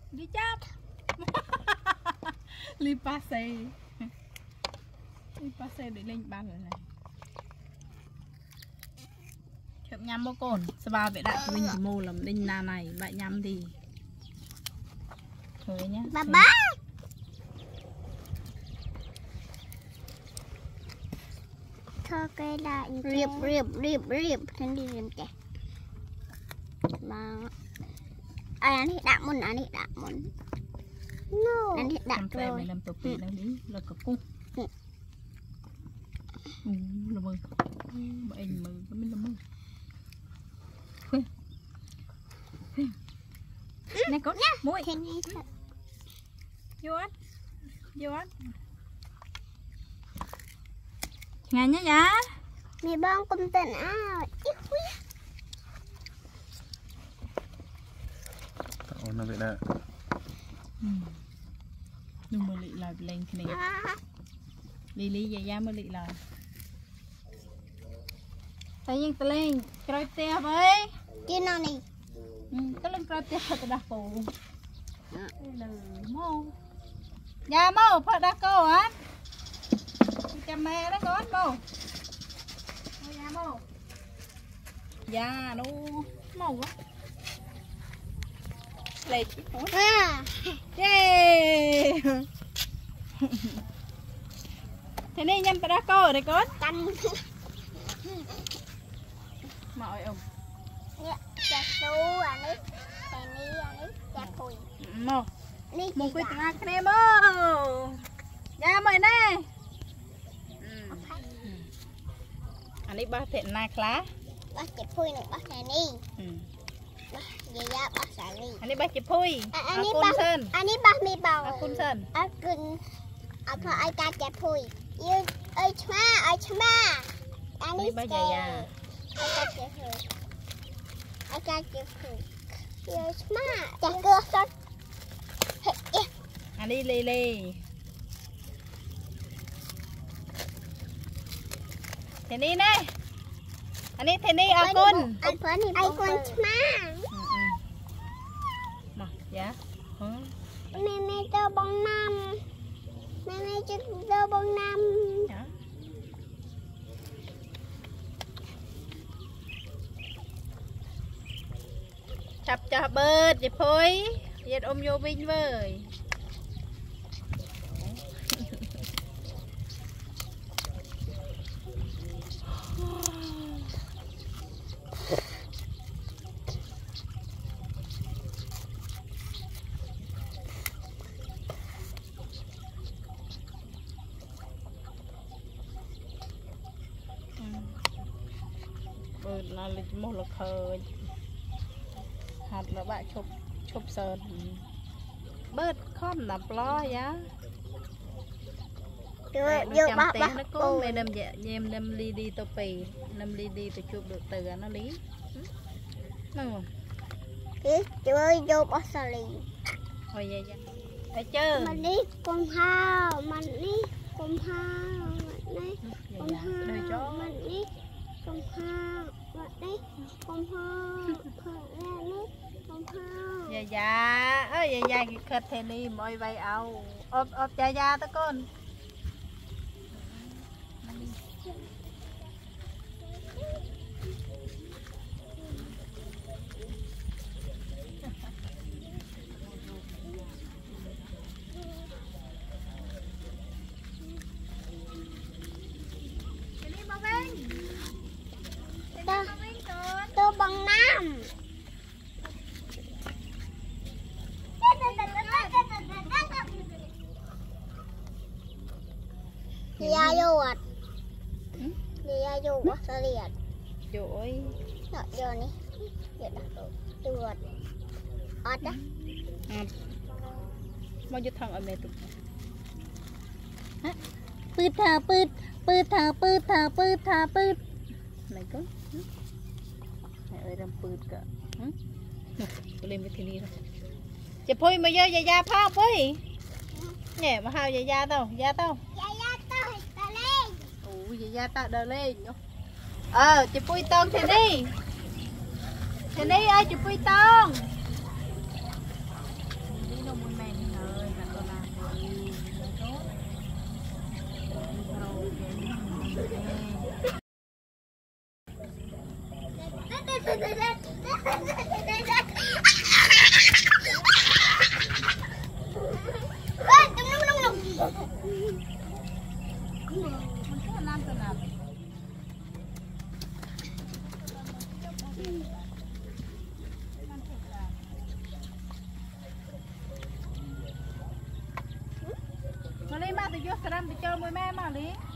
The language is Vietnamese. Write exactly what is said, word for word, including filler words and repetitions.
đi chắp li passe li passe để lên bàn rồi này chậm nhắm bố cồn sao ba vậy đại mình chỉ mô làm đinh na này lại nhắm thì thôi nhá bà bá thôi cái đại riệp riệp riệp riệp thân đi riệp kẻ mà anh ấy đạm môn anh ấy đạm môn no anh ấy đạm rồi làm tổ pì đang đi là có cung ừ là mơ bệnh mơ có biết là mơ này có mũi vô ăn vô ăn ngày nhá giá mì bông cùng tên à nó vậy đó nhưng mà lị lại lên cái này đi lý dài da mới lị lại tại nhưng ta lên coi tè với chứ nào này ta lên coi tè ta đặt cổ là mô nhà mô phải đặt cổ á chăm mẹ đấy con mô nhà mô dạ đâu mô quá lên à yeah thế này nhâm ta đã co rồi con canh mọi ông chặt su anh ấy cái này anh ấy chặt phùi mò đi một cái tạt cái này mò ra mày nè anh ấy ba thiện na khá ba chặt phùi nữa ba cái này giờ ra ba xả đi anh ấy ba chụp phui anh ấy ba anh ấy ba mi bầu cun sơn anh cun anh phải ai ca chặt phùi yêu ơi chma ơi chma anh ấy ba già già ai ca chặt phùi ai ca chặt phùi yêu chma chặt cơ sốt anh đi lê lê thế đi nè anh ấy thế đi à cun anh phải đi ai cun chma mà dạ mẹ mẹ tao bông năm mẹ mẹ chụp tao bông năm chập chập bớt vậy thôi vậy ôm vô vinh với bớt nó là một là khơi hạt là bạn chụp chụp sơn bớt không nạp lo giá vô bác bác nó có mẹ nằm dạ em nằm đi đi tô pì nằm đi đi tôi chụp được từ nó lý ngon không cái chơi vô bác xà lì hồi vậy vậy phải chơi mình đi cùng hao mình đi cùng hao mình đi cùng hao mình đi cùng hao mình đi cùng hao mình đi cùng hao dạ dạ ơi dạ dạ cái khệt thế này mọi vậy ao ốp ốp dạ dạ tới con tôi bằng năm gì ai vô à gì ai vô quá sao liền trời rồi vô đi vậy đó được ọt đó mau vô thằng ở mẹ tụi bứt thà bứt bứt thà bứt thà bứt thà bứt này có mẹ ơi làm bứt cả tôi lên với thiên đi rồi chụp phui mà vô dạ dạ phao phui nhẹ mà hao dạ dạ tao dạ tao dạ dạ tao tao lên ủa dạ dạ tao đờ lên ờ chụp phui tông thiên đi thiên đi ơi chụp phui tông Mà lấy mà tôi vô sẵn tôi cho mùi mẹ mà lấy